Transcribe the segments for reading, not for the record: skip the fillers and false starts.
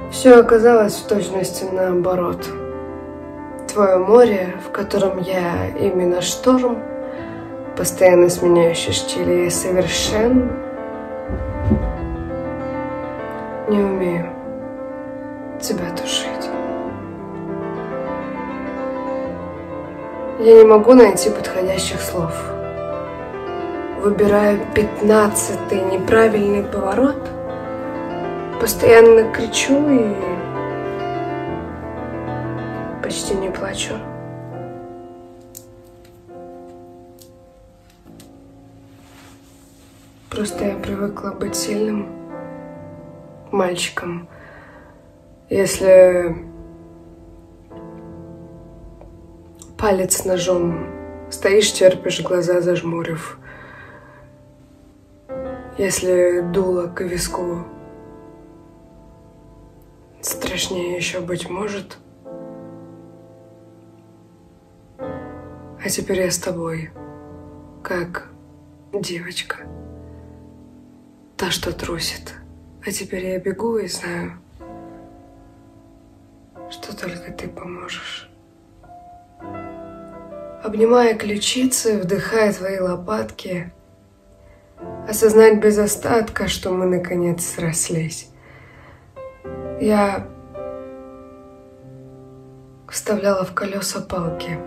Все оказалось в точности наоборот. Твое море, в котором я именно шторм, постоянно сменяющий штили, я совершенно не умею тебя тушить. Я не могу найти подходящих слов. Выбираю 15-й неправильный поворот, постоянно кричу и почти не плачу. Просто я привыкла быть сильным мальчиком. Если палец ножом, стоишь, терпишь, глаза зажмурив. Если дуло к виску, страшнее еще быть может. А теперь я с тобой, как девочка, та, что трусит. А теперь я бегу и знаю, что только ты поможешь. Обнимая ключицы, вдыхая твои лопатки, осознать без остатка, что мы наконец срослись. Я вставляла в колеса палки,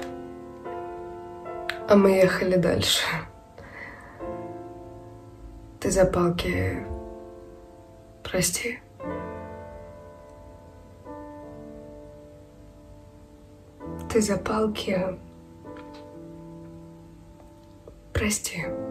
а мы ехали дальше. Ты за палки прости. Ты за палки прости.